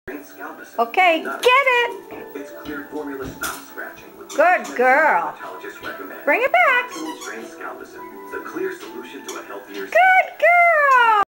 Okay, get it. It's clear formula stop scratching. Good girl. Bring it back. The clear solution to a healthier Good.